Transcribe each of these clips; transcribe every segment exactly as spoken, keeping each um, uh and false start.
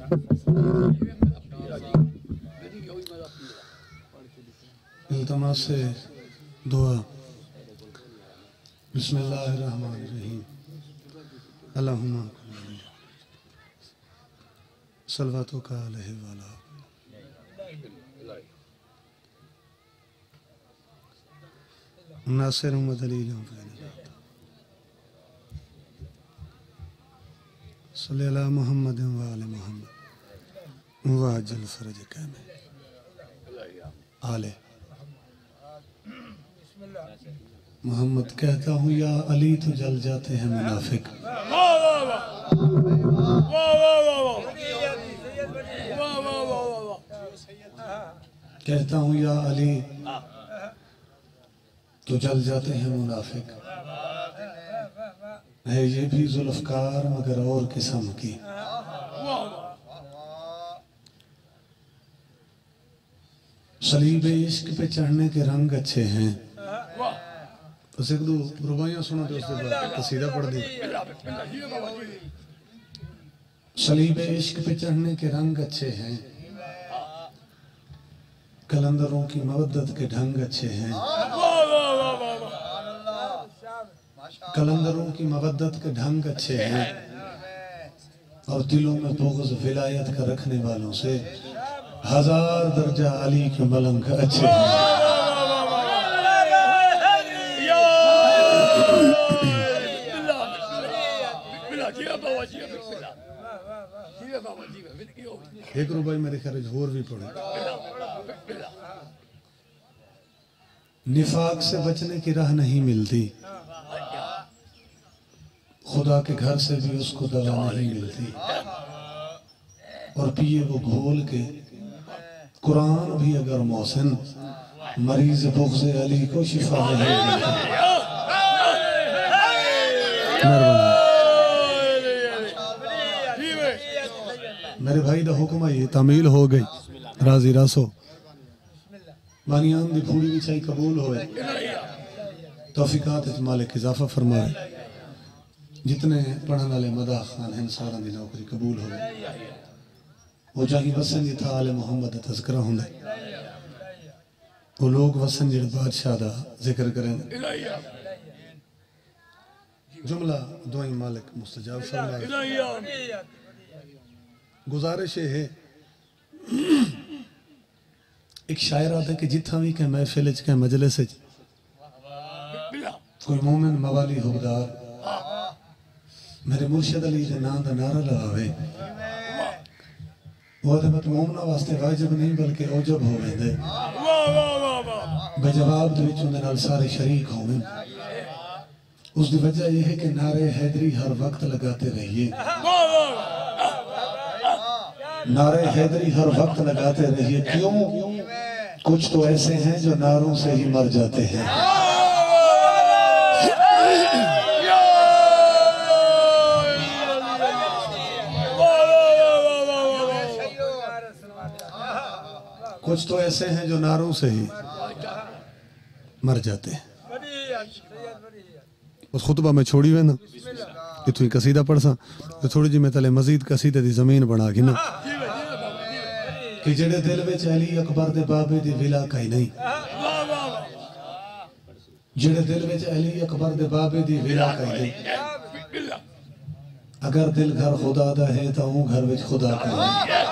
इल्तमास से दुआ। बिस्मिल्लाहिर्रहमानिर्रहीम। अल्लाहुम्मा सल्लल्लाहु अलैहि वसल्लम। नासिर दलील सल्ली अला मुहम्मद व आले मुहम्मद वाजल फरज कामे आले मोहम्मद। कहता हूँ या अली तो जल जाते हैं मुनाफिक। कहता हूँ या अली तो जल जाते हैं मुनाफिक। है ये भी जुल्फकार मगर और किस्म की। सलीब इश्क पे चढ़ने के रंग अच्छे हैं। तो एक दो रुबाइयां सुना तो उसके बाद कसीदा पढ़ दी। सलीब इश्क पे चढ़ने के रंग अच्छे हैं, कलंदरों की मवद्दत के ढंग अच्छे हैं। कलंदरों की मवद्दत के ढंग अच्छे हैं और दिलों में बुग़्ज़ विलायत का रखने वालों से हजार दर्जा अली के मलंग अच्छे हैं। एक रुपये मेरे ख्याल और भी पड़े। निफाक से बचने की राह नहीं मिलती, खुदा के घर से भी उसको दवा नहीं मिलती। और पिए वो घोल के कुरान भी अगर मोहसिन, मरीज बुग़्ज़ अली को शिफा नहीं मिलती। मेरे भाई दा हुक्म है, ये तामील हो गई। राजी रासो बानियान दी पूरी भी चाहिए कबूल होए। तौफीकात मालिक इजाफा फरमाए। जितने पढ़ने वाले मदा खान हैं सारा दी नौकरी कबूल होए। वो जाही वसन जी था आले मोहम्मद दा तज़किरा हुंदा। वो लोग वसन जिहड़े बादशाह दा जिक्र करें। जुमला दुआई मालिक मुस्तजाब फरमाए। गुजारिश है एक शायर आते कि जिथा भी कह महफिल च कह मजलिस च कोई मोमिन मवाली हुबदार मेरे मुर्शिद अली के नाम का नारा लगावे, वो तो मत मोमना वास्ते वाजिब नहीं बल्कि औजब हो वेंदे। बेजवाब दे विच उहदे नाल सारे शरीक होवें। उसकी वजह यह है कि नारे हैदरी हर वक्त लगाते रहिए। नारे हैदरी हर वक्त लगाते रहिए। क्यों? कुछ तो ऐसे हैं जो नारों से ही मर जाते हैं। कुछ तो ऐसे हैं जो नारों से ही मर जाते हैं। उस खुतबा में छोड़ी वे ना इतनी ही कसीदा पढ़ सा तो थोड़ी जी मैं तले मजीद कसीदे दी जमीन बना के ना कि जेड़े दिल में अली अकबर दे बाबे दी विला कहीं नहीं। जेड़े दिल में अली अकबर दे बाबे दी विला कहीं नहीं। अगर दिल घर खुदा दा है तो हूं घर विच खुदा का है।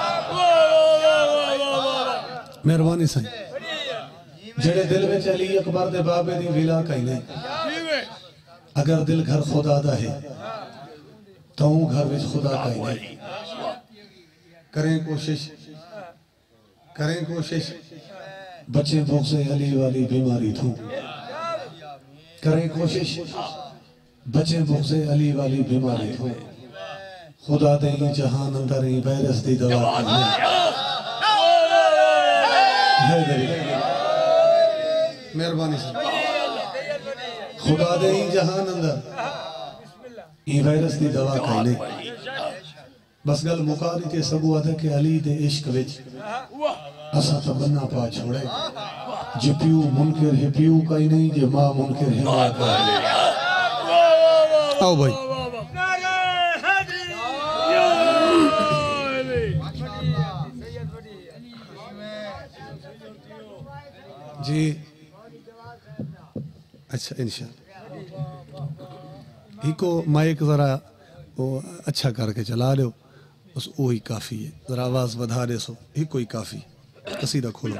मेहरबानी सही। जेड़े दिल में अली अकबर दे बाबे दी विला कहीं नहीं। अगर दिल घर खुदा दा है तो हूं घर विच खुदा का ही नहीं। करें कोशिश करें कोशिश बच्चे बुग़्ज़ अली वाली बीमारी थू। करें कोशिश बच्चे बुग़्ज़ अली वाली बीमारी थू। खुदा दे जहान अंदर ही वायरस दी दवा मेहरबानी से खुदा दे जहान अंदर ये वायरस दी दवा खाने। बस गल मुका दी ते सबू आदे के अली दे इश्क विच असा तो बन्ना पा छोड़े। जे पियू मुनकर है पियू का ही नहीं, जे मां मुनकर है मां का। आओ भाई जी अच्छा इंशाअल्लाह इको माइक ज़रा वो अच्छा करके चला लो बस वो ही काफ़ी है ज़रा आवाज़ बढ़ा दे सो इको ही काफ़ी कसीदा खोलो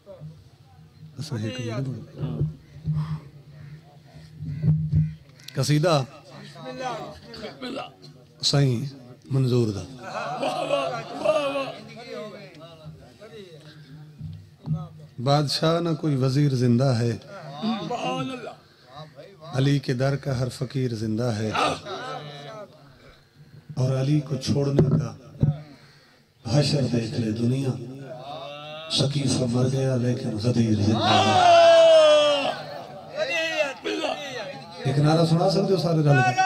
कसीदा साईं मंजूर दा बादशाह ना कोई वजीर जिंदा है अली के दर का हर फकीर जिंदा है और अली को छोड़ने का हशर देख ले दुनिया सकीफा मर गया लेकिन गदीर जिंदा है। एक नारा सुना सकते हो सारे रल के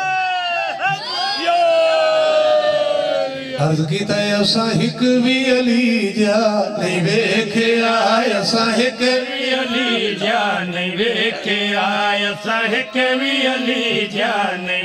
अर्ज कीता असा हिक भी अली जा नहीं वेखे आए असा हिक भी अली जा नहीं वेखे आए असा हिक भी अली जा नहीं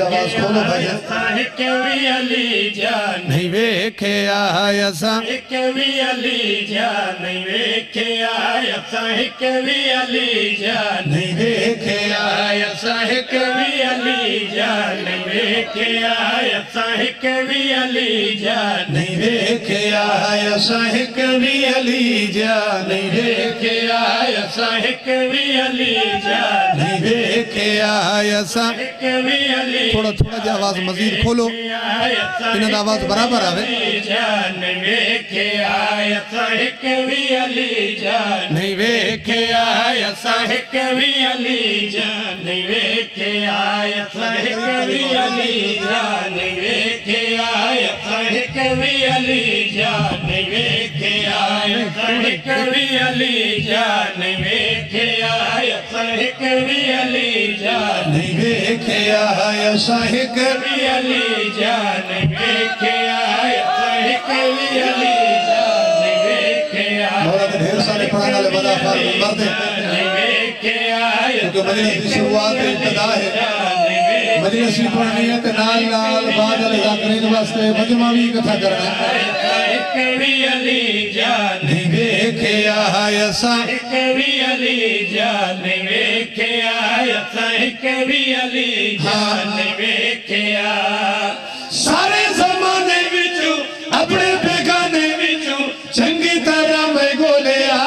हिक भी अली जा नहीं वेखे आए असा हिक भी अली जा नहीं वेखे आए असा हिक भी अली जा नहीं वेखे आए असा हिक भी अली जा नहीं वेखे आए असा हिक भी अली जा नहीं वेखे आया साहिक भी अली जा नहीं वेखे आया साहिक भी अली जा नहीं वेखे आया साहिक भी अली थोड़ा थोड़ा जी आवाज मजीद खोलो इन्हें आवाज बराबर आवे नहीं वेखे आया साहिक भी अली जा नहीं वेखे आया साहिक भी अली जा नहीं वेखे आया साहिक भी अली जा नहीं वेखे आया साहिक भी अली जा नहीं वेखे आया साहिक भी अली जा नहीं वेखे आया साहिक भी अली जा नहीं वेखे आया साहिक भी अली जा नहीं वेखे आया साहिक भी अली जा नहीं वेखे आया ढेर सारे पढ़ाने वाले बड़ा मर्द नहीं वेखे आया क्योंकि मजलिस की शुरुआत इब्तिदा है मजलिस भी पढ़नी है ते नाल नाल बाद वाले जाकरीन वास्ते मजमा भी इकट्ठा करना है साहिक भी अली जा नहीं वेखे आया साहिक भी अली जा नहीं वेखे आया साहिक भी अली जा नहीं वेखे सारे जमाने विचों अपने बेगाने विचों चंगी तरह मैं गोलिया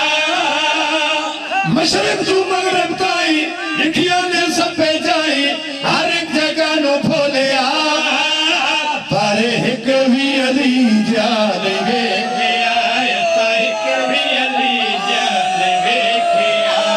मशरक तू मगरब ताई लिखिया ने सब पे जाई हर एक जगह नो भोलिया पर एक भी अली जा नहीं वेखे आया साहिक भी अली जा नहीं वेखे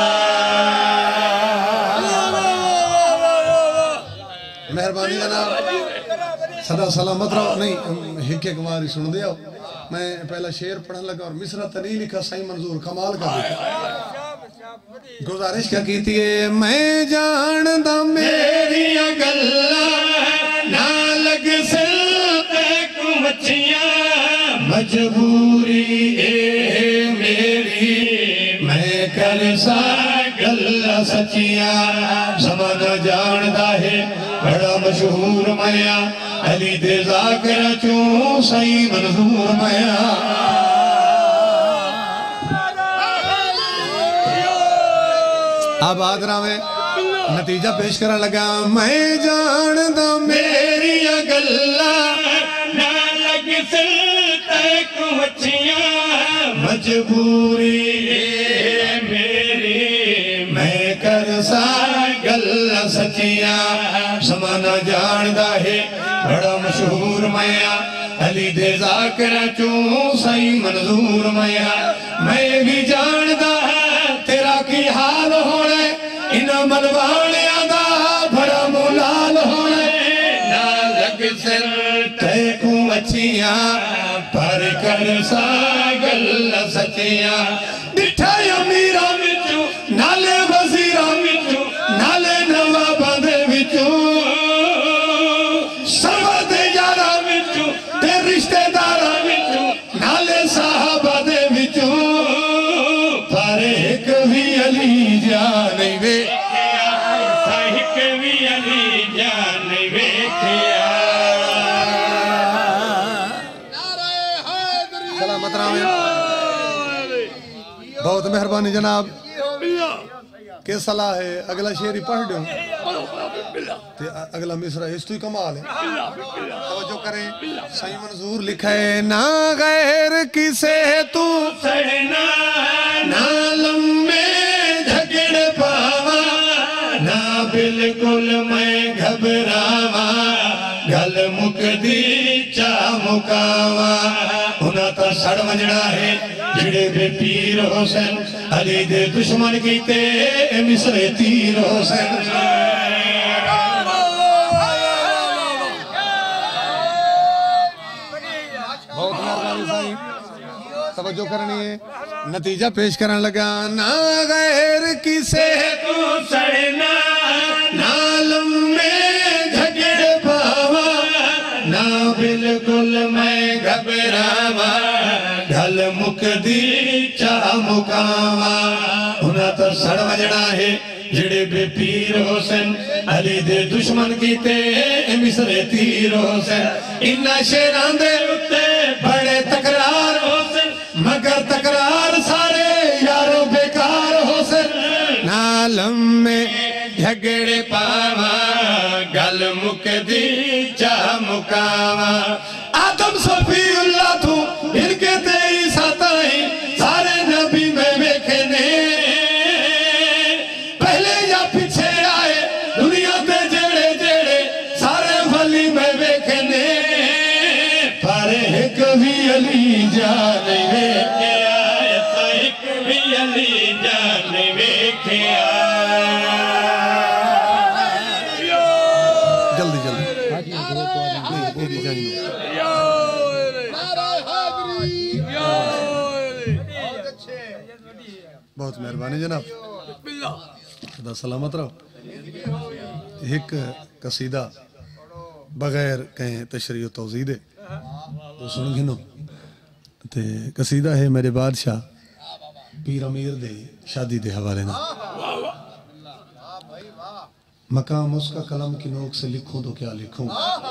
मेहरबानी जनाब सदा सलामत रहो नहीं एक एक बार सुन दे मैं पहला शेर पढ़ने लगा और मिसरा तो नहीं लिखा साईं मंजूर कमाल का लिखा गुजारिश क्या की थी मैं जानदा मेरी गल्ला ना लग सिलते कुमचियां मजबूरी ए मेरी मैं कर सा गल्ला सचिया समझ जानदा है बड़ा मशहूर मया अली दे जाकर चो साईं मंजूर मया अब आदरा में नतीजा पेश करने लगा मैं जानदा मेरी गल्ला ना लग सिलते कुमचियां मजबूरी मेरी मैं कर सा गल्ला सचिया समाना जानदा है बड़ा मशहूर मया अली दे जाकर चो साईं मंजूर मया मैं भी जानदा तेरा की हाल होना इन मनवाणिया दा बड़ा मुलाल होना ना लग सिर तैकू मचिया पर कर सा गल्ला सचिया डिठा अमीरा विचों नाले वजीरा विचों नाले नवाबा दे विचों सरवा दे यारा विचों ते रिश्तेदारा विचों नाले साहबा दे विचों पर एक भी अली जा नहीं वे साहिक भी अली जा नहीं वेखे सलामत राम बहुत मेहरबानी जनाब के सलाह है अगला शेर ही पढ़ दो ते अगला मिसरा इस तो ही कमाल है तवज्जो करें सही मंजूर लिखा है ना गैर किसे तू सड़ना ना लम्बे झगड़ पावा ना बिल्कुल मैं घबरावा गल मुकदी चा मुकावा उन्हें तो सड़ वजना है जिड़े बे पीर हुसैन अली दे दुश्मन कीते मिसरे तीर हुसैन बहुत मेहरबानी साईं तवज्जो करनी है नतीजा पेश करने लगा ना गैर किसे तू सड़ना ना लम्बे झगड़ पावा ना बिल्कुल मैं घबरावा ढल मुकदी चा मुकावा उन्हें तो सड़ वजना है जिड़े बे पीर हुसैन अली दे दुश्मन कीते मिसरे तीर हुसैन इन्ना शेरां दे उत्ते बड़े तकरार हुसैन मगर तकरार सारे यारों बेकार हुसैन नालम में झगड़े पावा गल मुकदी चा मुकावा आदम सफीउल्लाह तू इनके तेई साताई सारे नबी में वेखने पहले या पीछे आए दुनिया ते जेड़े जेड़े सारे वली में वेखने पर एक भी अली जान वेखे आए तो एक भी अली जान वेखे जल्दी जल्दी बहुत मेहरबानी जनाब खुदा सलामत रहो एक कसीदा बगैर कहें तशरीह तौज़ीह दे तो सुन गिनो ते कसीदा है मेरे बादशाह पीर अमीर दे शादी दे हवाले ना मकाम उसका कलम की नोक से लिखूं तो क्या लिखूं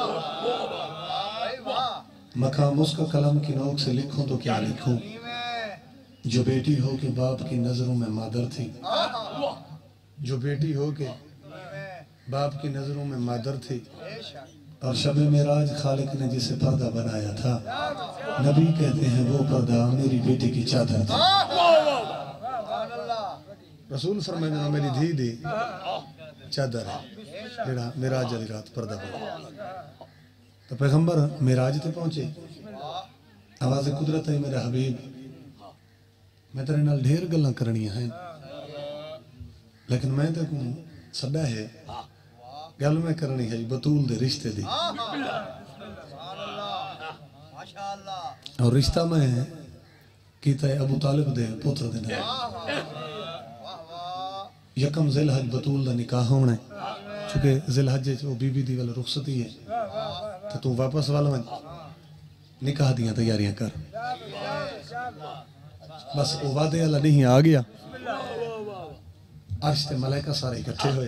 मकाम उसका कलम की नोक से लिखूं तो क्या लिखूं जो बेटी हो के बाप की नजरों में मादर थी जो बेटी हो के बाप की नजरों में मादर थी और शबे मेराज खालिक ने जिसे पर्दा बनाया था नबी कहते हैं वो पर्दा मेरी बेटी की चादर थी रसूल फरमाया मेरी धी दी चादर है जेड़ा मेराज वाली रात पर्दा बना तो पैगंबर मेराज ते पहुंचे आवाज़ कुदरत है मेरा हबीब मैं तेरे नाल ढेर गल्लां करनियां हैं लेकिन मैं ते को सदा है गल मैं करनी है बतूल दे रिश्ते दी और रिश्ता मैं कीता है अबू तालिब दे पुत्र दे नाल यकम ज़िलहज बतूल दा निकाह होना है चूंकि ज़िलहज वो बीबी दी वाला रुखसती है तो तू वापस वाल वन निकाह दियां तैयारियां कर बस वो वादे वाला नहीं आ गया अर्श ते मलाइका सारे इकट्ठे हुए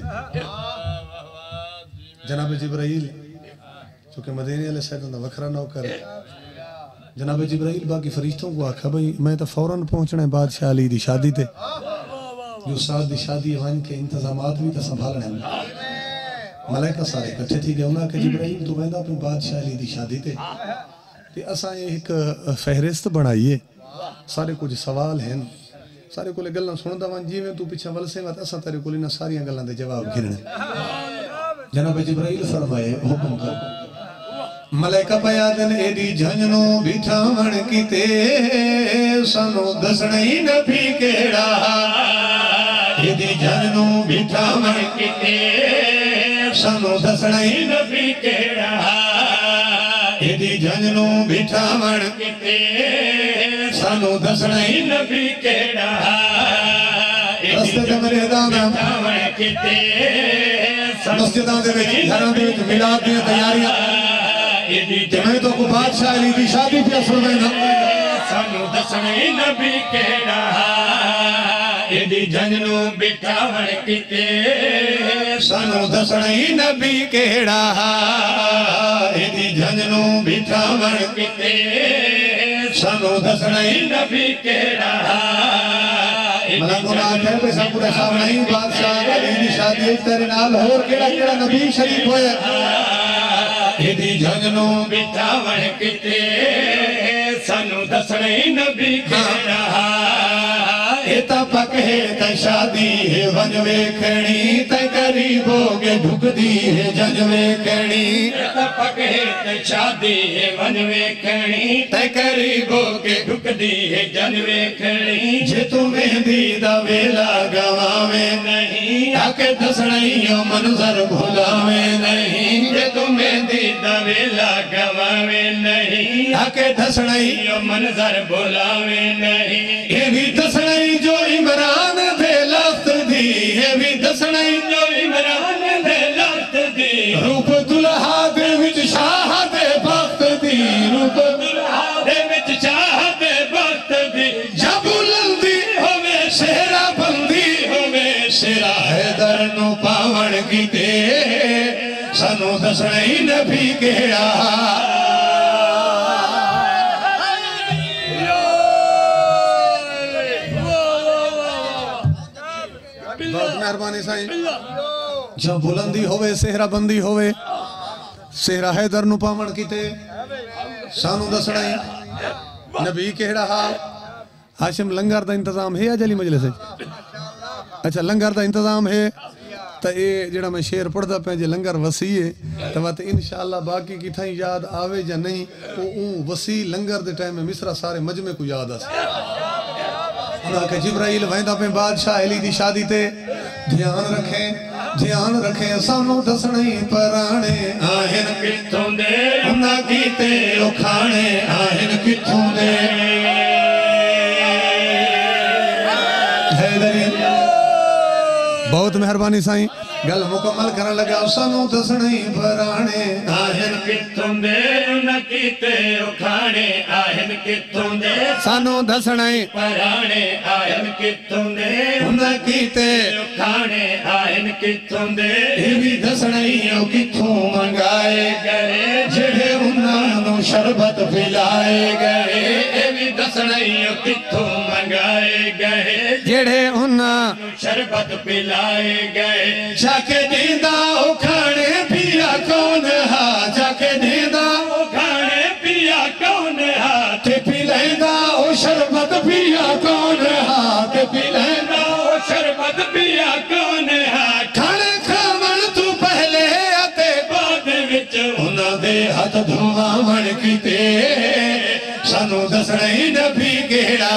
जनाब जिब्राइल चूंकि मदीने वाले साइड दा वखरा नौकर है जनाब जिब्राइल बाकी फरिश्तों को आखा भाई मैं तो फौरन पहुंचना है बादशाह अली दी शादी ते जो साथ दी शादी वन के इंतजामात भी तो संभालने हैं मलाइका सारे इकट्ठे थी गए उन्हें कहा जिब्राइल तू वेंदा अपनी बादशाह अली दी शादी ते ते असां एक फहरिस्त बनाइए सारे कुछ सवाल हैं सारे कोले गल्लां सुनदा वन जिवें तू पिछे वलसेगा तो असां तेरे कोल इन्हां सारियां गल्लां दे जवाब घिरने जनाब जिब्राइल फरमाए हुक्म कर मलाइका पया दिन एडी झंजनो बिठावण कीते सानू दसना ही नबी केड़ा एडी झंजनो बिठावण कीते सानू दसना ही नबी केड़ा एडी झंजनो बिठावण कीते सानू दसना ही नबी केड़ा रस्ते ते मेरे दादा बिठावण कीते मस्जिदां दे विच घरां दे विच मिलाद दी तैयारियां मैं तो को बादशाह अली दी शादी पे सुनना सानू दसने नबी केड़ा एदी झंजनू बिठावण कीते सानू दसने नबी केड़ा एदी झंजनू बिठावण कीते सानू दसने नबी केड़ा मलंगो ना खे पे सब पूरे साहब नहीं बादशाह अली दी शादी तेरे नाल होर केड़ा केड़ा नबी शरीफ होया एदी जजनों बिठावण किते सानू दसणे नबी केड़ा एता पक है त शादी है वन वेखणी त करीबो के ढुकदी है जज वेखणी एता पक है त शादी है वन वेखणी त करीबो के ढुकदी है जज वेखणी जे तू मेहंदी दा वेला गवावे नहीं आके दसणइयो मंजर भुलावे नहीं जे तू मेहंदी दा वेला गवावे नहीं आके दसणइयो मंजर भुलावे नहीं ये भी दसणई जो इमरान दे लफ्त दी ये भी दसणई जो इमरान दे लफ्त दी रूप दुल्हा दे विच शाह दे वक्त दी रूप दुल्हा दे विच शाह दे वक्त दी जब बुलंदी होवे शेरा बंदी होवे शेरा हैदर नु पावण कीते सानू दसणई नबी केड़ा मेहरबानी साईं जब बुलंदी होवे सेहरा बंदी होवे सेहरा हैदर नु पावण कीते सानू दसणई नबी केड़ा हा हाशिम लंगर दा इंतजाम है अजली मजलिस अच्छा लंगर दा इंतजाम है तो ये जेड़ा मैं शेर पढ़दा पे जे लंगर वसी है तो वत इंशाअल्लाह बाकी किथा याद आवे या नहीं वो ऊ वसी लंगर दे टाइम में मिसरा सारे मजमे को याद आसे उन्हां के जिब्राइल वेंदा पे बादशाह अली दी शादी ते ध्यान रखें ध्यान रखें सानू दसणे पराणे आहिन किथों दे उन्हां कीते उखाणे आहिन किथों दे हैदरी बहुत मेहरबानी साईं गल मुकम्मल करन लगा सानू दसणे पराणे आहिन किथों दे उन्हां कीते उखाणे आहिन किथों दे सानू दसणे पराणे आहिन किथों दे उन्हां कीते उखाणे आहिन किथों दे ये भी दसणे किथों मंगाए गए जेड़े उन्हां नु शरबत पिलाए गए ये भी दसणे किथों मंगाए गए जेड़े उन्हां शरबत पिलाए गए जाके दीदा उखाणे पिया कौन हा जाके दीदा उखाणे पिया कौन हा ते पिलांदा ओ शरबत पिया कौन हा ते पिलांदा ओ शरबत पिया कौन हा खाने खावण तू पहले अते बाद विच उन्हां दे हथ धोवावण कीते सानू दसणे नबी केड़ा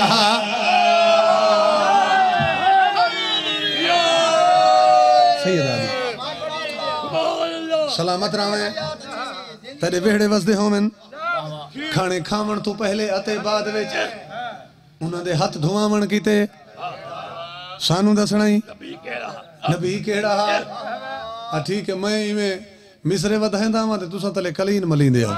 सलामत रावे तेरे वेहड़े वसदे होवन खाने खावण तो पहले अते बाद विच उन्हां दे हथ धुआवण कीते सानू दसणा ही नबी केड़ा आ ठीक है मैं इवें मिसरे वधांदा वा ते तुसां तले कलीन मलींदे हो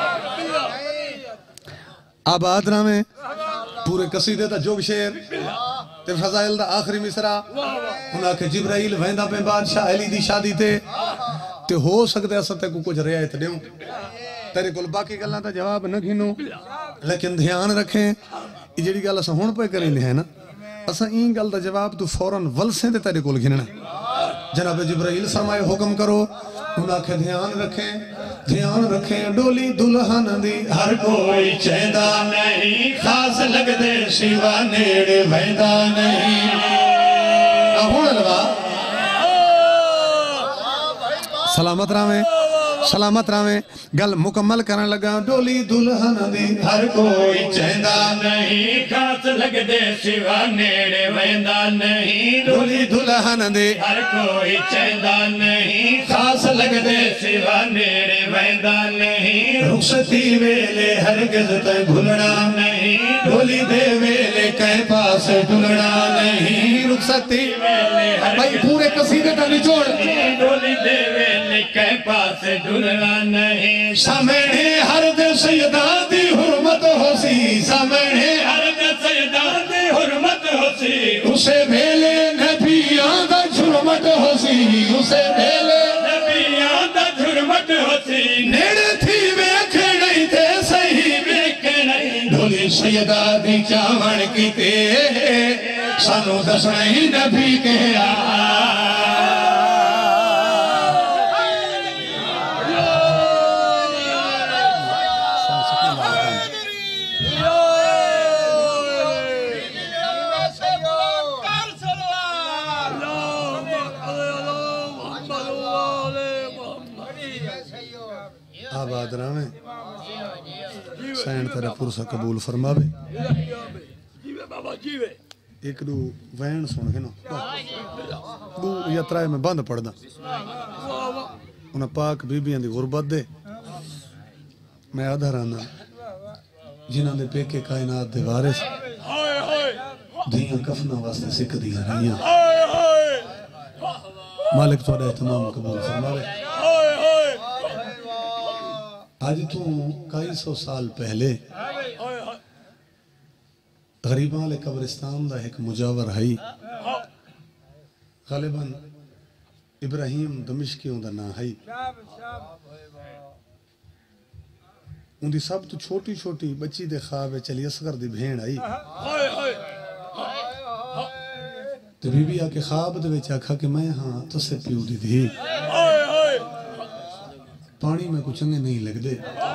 आबाद रावे पूरे कसीदे दा जोग शेर ते फजाइल दा आखिरी मिसरा उन्हां के जिब्राइल वेंदा पे बादशाह अली दी शादी ते ते हो सकता अस ते कुछ रियायत देऊं तेरे कोल बाकी गल्लां दा जवाब न घिनो लेकिन ध्यान रखें ये जेड़ी गल अस हुण पे करेंदे है ना असा ई गल दा जवाब तू फौरन वलसे ते तेरे कोल घिनना जनाब जिब्राइल फरमाए हुक्म करो उन्हां के ध्यान रखें ध्यान रखें डोली दुल्हन दी हर कोई चेंदा नहीं खास लगदे सिवा नेड़े वैंदा नहीं हुण लवा सलामत रावे सलामत रावे गल मुकम्मल करन लगा डोली दुल्हन दी हर कोई चेंदा नहीं खास लगदे सिवा नेड़े वेंदा नहीं डोली दुल्हन दी हर कोई चेंदा नहीं खास लगदे सिवा नेड़े वेंदा नहीं रुखसती वेले हरगिज़ ते भुलना नहीं डोली दे वेले कै पास डुलना नहीं रुखसती वेले हर भाई पूरे कसीदे का निचोड़ डोली दे वेले कै पास डुलना नहीं सामने हर दे सैयदा दी हुर्मत होसी सामने हर दे सैयदा दी हुर्मत होसी उसे वेले नबियां दा झुरमत होसी उसे वेले नबियां दा झुरमत होसी नेड़े थी वेख नहीं थे सही वेख नहीं डोली सैयदा दी चावण कीते सानू दसना ही नबी के आबाद रहे सैन तेरा पुरसा कबूल फरमावे एक दू वैन सुन के ना दू यात्रा में बंद पढ़दा उन्हें पाक बीबियां दी गुरबत दे मैं आधा राना जिन्हां दे पेके कायनात दे वारिस दियां कफना वास्ते सिक दियां रहियां मालिक तुहाडा इत्माम कबूल फरमावे आज तू कई सौ साल पहले गरीबां वाले कब्रिस्तान का एक मुजावर है गालिबन इब्राहिम दमिश्की उनका नाम है उनकी सब तो छोटी छोटी बच्ची दे ख्वाब चली असगर दी भेण आई तो बीबी आके ख्वाब दे विच आखा कि मैं हाँ तुसे प्यू दी धी पानी में कुछ चंगे नहीं लगते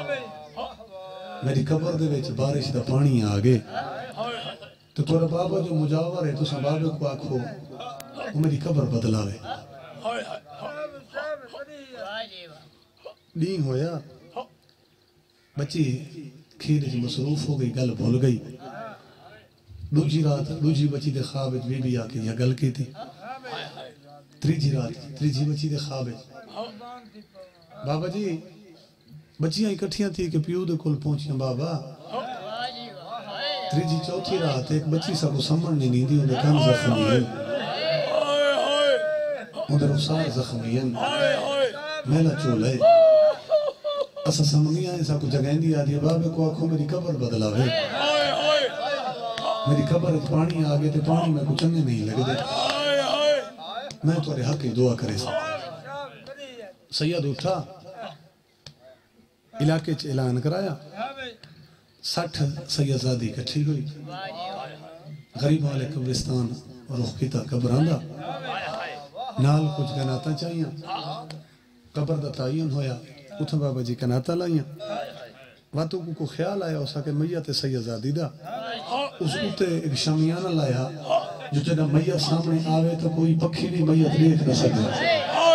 मेरी कबर दे विच बारिश दा पानी आ गए तो तेरा बाबा जो मुजावर है तुसा बाबे को आखो वो मेरी कबर बदलावे डी होया बच्ची खीर च मसरूफ हो गई गल भूल गई दूजी रात दूजी बच्ची दे ख्वाब विच बीबी आके यह गल की थी त्रीजी रात त्रीजी बच्ची दे ख्वाब विच बाबा जी बच्चियां इकट्ठियां थी कि प्यू दे कोल पहुंचियां बाबा त्रीजी चौथी रात एक बच्ची सबको समझ नहीं दी उन्हें कान जख्मी है उधर उसार जख्मी है मेला चोला है असा समझिया है सबको जगह आदि बाबे को आखो मेरी कबर बदलावे मेरी कबर में पानी आ गए तो पानी में कुछ चंगे नहीं लगते मैं तुम्हारे हक की दुआ करे सैयद उठा इलाके च ऐलान कराया सठ सैयदजादी इकट्ठी हुई गरीब वाले कब्रिस्तान रुख किता कब्रां दा नाल कुछ गनाता चाहिए कबर दा तयन होया उठ बाबा जी कनाता लाइया वातों को, को ख्याल आया उस के मैयत सैयदजादी दा उस उते एक शमियाना लाया जो जब मैयत सामने आवे तो कोई पक्षी भी मैयत देख न सके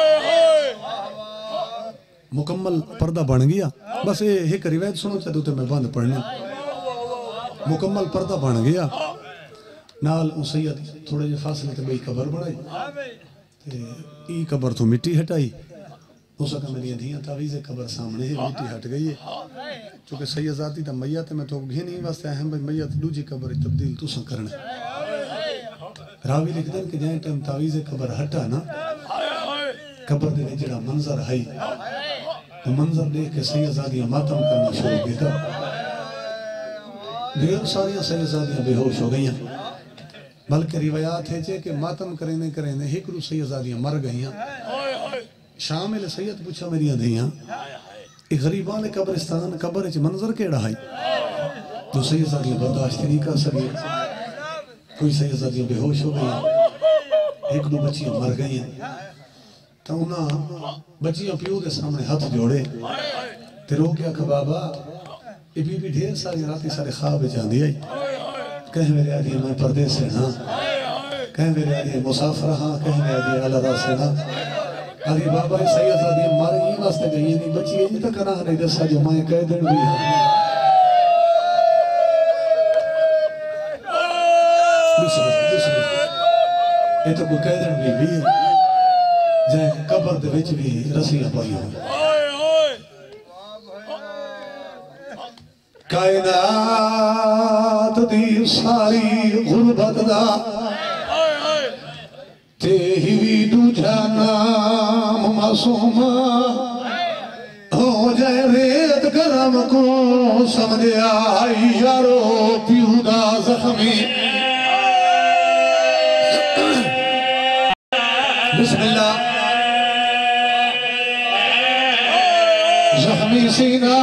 मुकम्मल पर्दा बन गया बस ये एक रिवायत सुनो चाहते तो मैं बंद पढ़ने मुकम्मल पर्दा बन गया नाल सैयद थोड़े जे फासले ते बई कबर बनाई ते ई कबर तो मिट्टी हटाई उस का मेरी धियां तावीज़े कबर सामने है मिट्टी हट गई है क्योंकि सैयदजादी दा मैयत मैं तो घे नहीं वास्ते अहम भाई मैयत दूजी कबर तब्दील तुसा करना रावी लिखदे कि जै टाइम तावीज़े कबर हटा ना कबर दे विच जेड़ा मंजर है तो मंजर देख के सैयदजादियां मातम करना शुरू किया ढेर सारिया सैयदजादियां बेहोश हो गई बल्कि रिवायात है जे कि मातम करेंदे करेंदे हिकरू सैयदजादियां मर गई शामिल सैयद पूछा मेरी धियां एक गरीबां ने कब्रिस्तान कबर च मंजर केड़ा है तो सैयदजादियां बर्दाश्त नहीं कर सकी कोई सैयदजादियां बेहोश हो गई एक दो बच्चियां मर गई तो उन्हें बच्चियां प्यो के सामने हाथ जोड़े ते रो के आखा बाबा ये बीबी ढेर सारी राती सारे ख्वाब जाती आई कह मेरे आदि मैं परदेस से हाँ कह मेरे आदि मुसाफर हाँ कह मेरे आदि अल्लाह से हाँ आदि बाबा सैयदजादी मारे ये वास्ते गई नहीं बच्ची ये तो करा नहीं दसा जो मैं कह दिन भी ये तो कोई कह दिन भी भी जै कबर दे विच भी रस्सियां पाई हुई कायनात दी सारी गुरबत दा ते ही दूजा नाम मासूम हो जाए रेत गरम को समझा यारो प्यू दा जख्मी बिस्मिल्लाह जख्मी सीना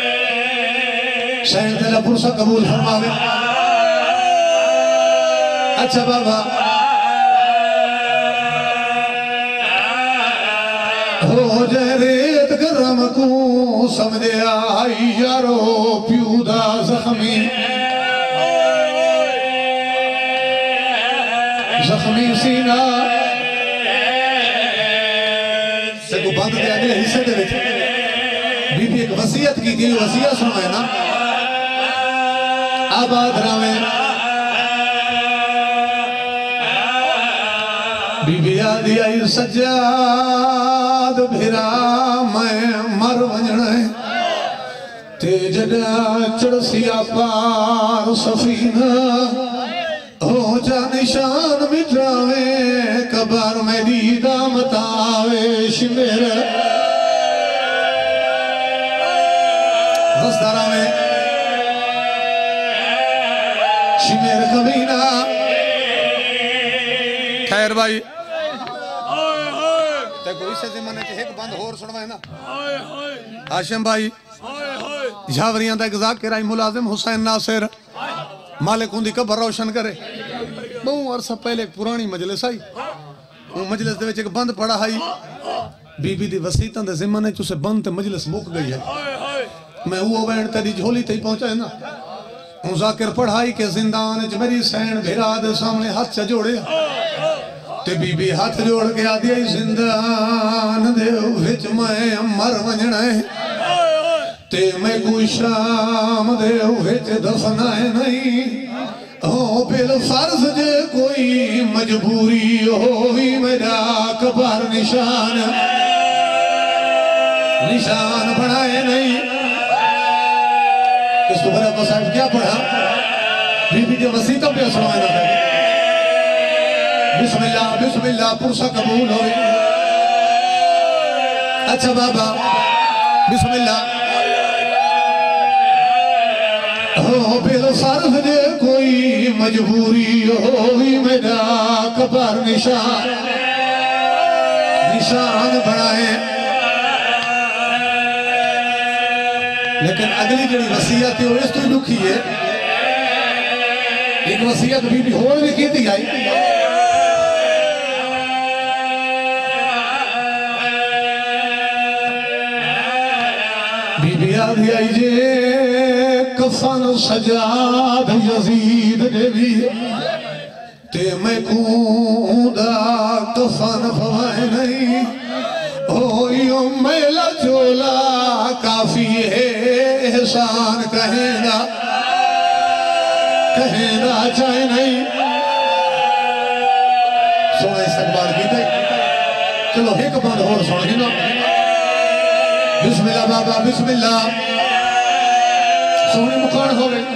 शहर तेरा पुरसा कबूल फरमावे अच्छा बाबा हो जाए रेत गरम को समझे आई यारो प्यूदा जख्मी जख्मी सीना से को बंद के अगले हिस्से दे विच बीबी एक वसीयत की थी वसीयत सुनाए ना आबाद रावे बीबी आदि आई सजाद भिरा मैं मर वजण ते जड़ा चढ़सिया पार सफीना हो जा निशान मिटावे कबार में दीदा मतावे शिमेर रसदारा में शिमेर कमीना खैर भाई इसे ज़माने च एक बंद होर सुनवाए ना हाशिम भाई झावरियां दा एक ज़ाकिर आई मुलाजिम हुसैन नासिर मालिक उनकी कब्र रोशन करे बहु अरसा पहले एक पुरानी मजलिस आई वो मजलिस दे विच एक बंद पड़ा है बीबी दी वसीयतां दे ज़माने च उसे बंद ते मजलिस मुक गई है मैं वो वैन तेरी झोली ते पहुंचा है ना हूं ज़ाकिर पढ़ाई के जिंदान च मेरी सैन भिरा दे सामने हाथ च जोड़े ते बीबी हाथ जोड़ के आदि जिंदान दे विच मैं मर वजना है ते मैं कोई शाम दे विच दफनाए नहीं ओ बिल फर्ज जे कोई मजबूरी होवी मेरा कबार निशान निशान बनाए नहीं इस तो बड़ा साहब क्या पढ़ा बीबी के वसीयत पे सुनाए ना बिस्मिल्लाह बिस्मिल्लाह पुरसा कबूल हो अच्छा बाबा बिस्मिल्लाह हो बिल फर्ज दे कोई मजबूरी होवी मेरा कबार निशान निशान बनाए लेकिन अगली जी वसीयत है इस तो दुखी है एक वसीयत बीबी होर भी की थी आई बीबी आदि आई जे कफन सजाद यजीद देवी ते मैं कूदा कफन फवाए नहीं ओ यो मेला चोला काफी है एहसान कहेगा कहेगा चाहे नहीं सोने इस्तकबाल की थे चलो एक बंद और सुन गिनो बिस्मिल्लाह बाबा बिस्मिल्लाह सोने मुकान हो गई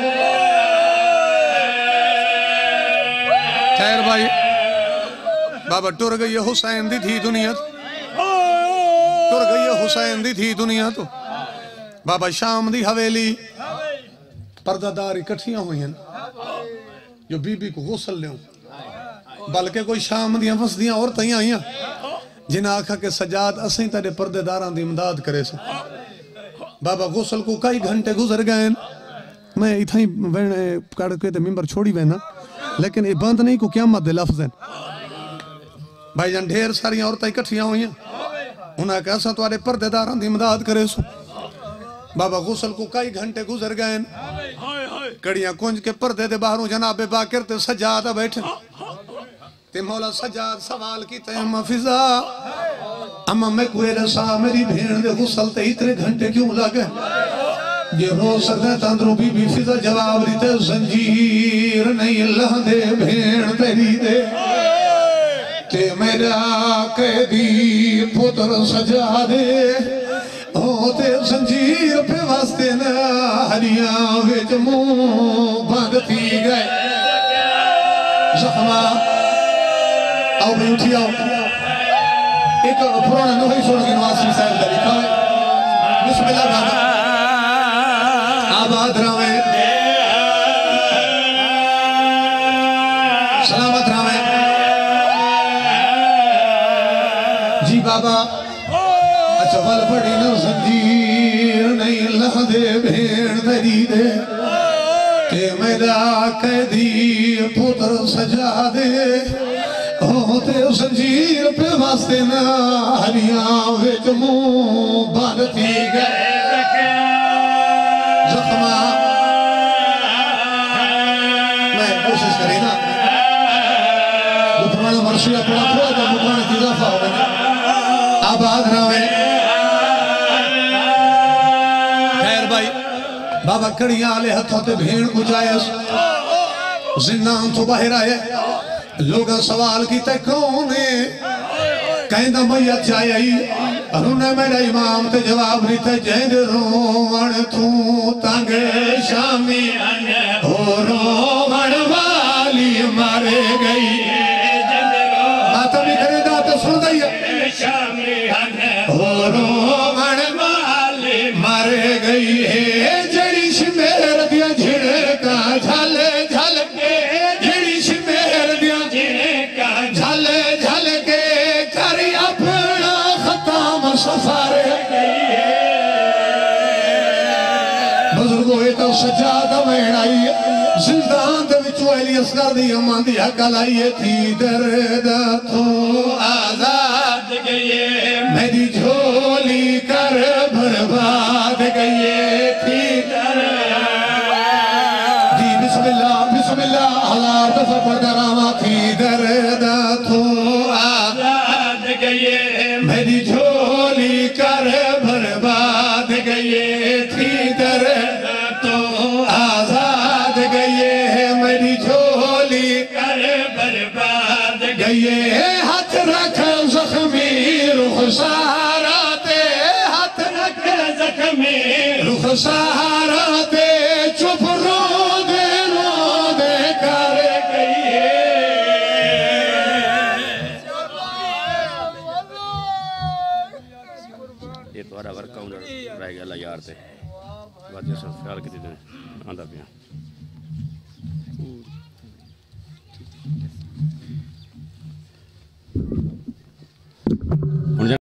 खैर भाई बाबा टुर गई हुसैन दी थी दुनिया टुर गई हुसैन दी थी दुनिया तो बाबा शाम दी हवेली पर्दादार इकट्ठियां हुई हैं जो बीबी को गुसल ले बल्कि कोई शाम दियां फसदियां औरतें आईयां जिन्हें आखा के सजाद असीं तेरे पर्देदारां दी इमदाद करे सो बाबा गुसल को कई घंटे गुजर गए मैं इतना ही वेने कड़ के ते मिंबर छोड़ी वेना लेकिन ये बंद नहीं को क़यामत दे लफ्ज़ हैं भाई जान ढेर सारी औरतें इकट्ठियां हुई उन्हें कहा असां तुहाडे पर्देदारां दी इमदाद करे सो बाबा गुसल को कई घंटे गुजर गए कड़ियां कुंज के पर्दे दे बाहरों जनाबे बाकिर ते सजाद बैठे ते मौला सजाद सवाल की ते अम्मा फिजा अम्मा मैं कोई रसा मेरी भेड़ दे गुसल ते इतने घंटे क्यों लगे जे हो सकता है तंदरू बीबी फिजा जवाब दीते जंजीर नहीं अल्लाह दे भेड़ तेरी दे ते मेरा कैदी पुत्र सजा दे होते जंजीर पे वास्ते न हरिया विच मुंह बंद थी गए जख्मा आओ भी उठी आओ एक पुराना नोही सुन के नवासी साहब का लिखा है बिस्मिल्लाह बाबा आबाद रावे सलामत रावे जी बाबा अच्छा बल पड़ी न जंजीर नहीं अल्लाह दे भेड़ तेरी दे ते ए मेरा कैदी पुत्र सजा दे होते जंजीर पे वास्ते ना हरियां विच मुंह बनती गए जख्मा मैं कोशिश करी ना मुकमान मर्शी अपना थोड़ा सा मुकमान की इजाफा हो गया आबाद रहे खैर भाई बाबा कड़ियां आले हथों ते भेड़ बुझायस जिन्नान तो बाहर आए लोग सवाल किते कौन है कहंदा मैयत जाई अरुने मेरा इमाम ते जवाब दिता जैद रोवण तू तंग शामी हो रोवण वाली मारे गई माता भी करेगा तो सुन दई हो रोवण वाली मारे गई है जड़ी शमेर दिया झिड़का झल झल के जड़ी शमेर दिया झिड़का झल झल के कर अपना खत्म सफर बुजुर्गो ये तो सजादा वेणाई जिंदान दे विचों अली असगर दी अम्मा दी हकल आई थी दर्द तो आजाद गई मेरी झोली कर बर्बाद गई थी दी बिस्मिल्लाह बिस्मिल्लाह हालात सफर करामा थी दर्द तो आजाद गई मेरी झोली कर बर्बाद गई थी दर्द तो आजाद गई मेरी झोली कर बर्बाद गई हाथ रख जख्मी रुख सहारा दे हाथ रख जख्मी रुख सहारा दे चुप रो दे रो दे कर गई ये तुम्हारा वर्क काउंटर रह गया यार से बात सब ख्याल की आंदा पिया